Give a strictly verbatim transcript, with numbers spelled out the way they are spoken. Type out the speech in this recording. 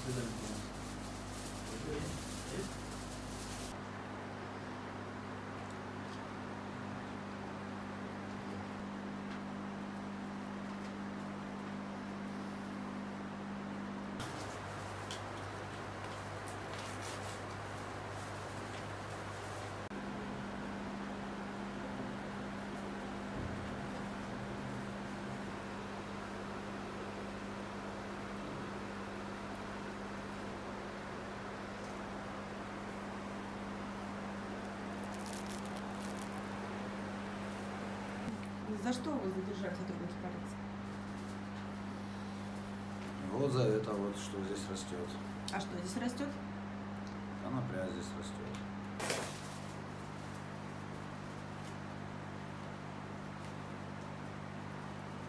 За что вы задержали сотрудники полиции? Вот за это вот, что здесь растет. А что здесь растет? Конопля здесь растет.